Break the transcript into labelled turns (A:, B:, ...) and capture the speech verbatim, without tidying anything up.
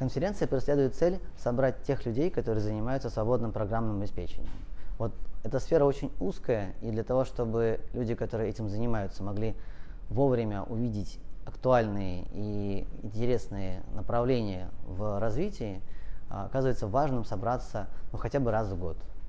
A: Конференция преследует цель собрать тех людей, которые занимаются свободным программным обеспечением. Вот эта сфера очень узкая, и для того, чтобы люди, которые этим занимаются, могли вовремя увидеть актуальные и интересные направления в развитии, оказывается важным собраться ну, хотя бы раз в год.